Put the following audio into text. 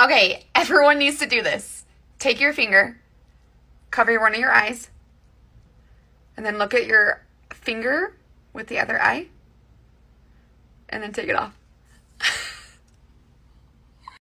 Okay, everyone needs to do this. Take your finger, cover one of your eyes, and then look at your finger with the other eye, and then take it off.